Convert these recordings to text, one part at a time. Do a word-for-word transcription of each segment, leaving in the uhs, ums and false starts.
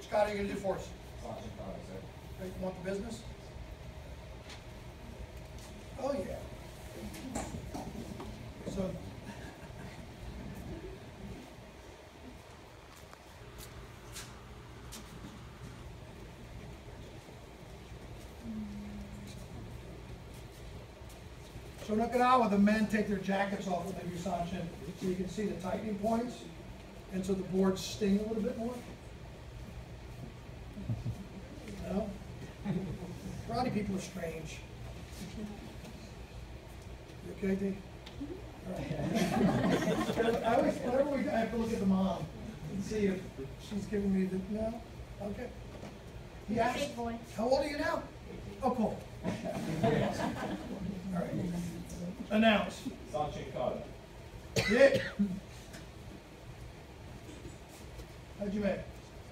Scott, are you going to do for us? Sergeant Carter, sir. Okay, you want the business? Oh, yeah. So, so in Okinawa, the men take their jackets off when they do Sanchin, so you can see the tightening points, and so the boards sting a little bit more. You know? Karate people are strange. You okay, D? All right. I always, whenever we, I have to look at the mom and see if she's giving me the, no? Okay. He asked, Big boy. how old are you now? Oh, cool. All right. Announce. Sergeant Carter. Dick. How'd you make?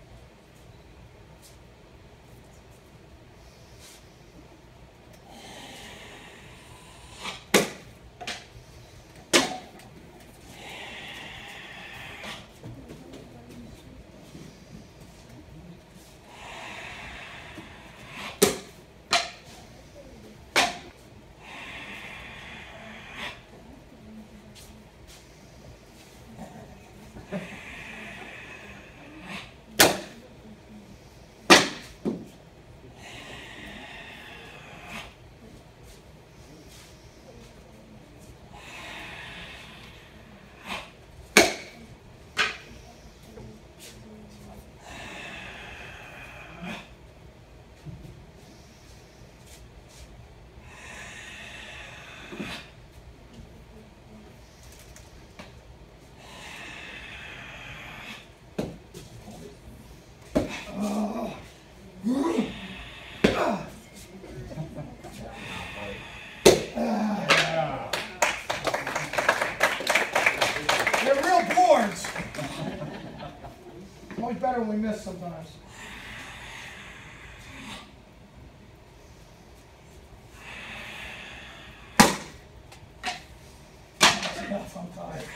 They're real boards. Always better when we miss sometimes. Enough, I'm tired.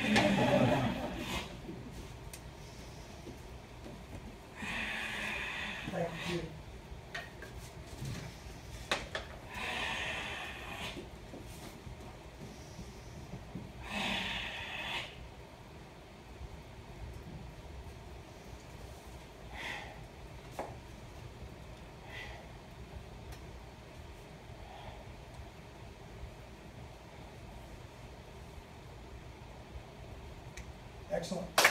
Thank you. Excellent.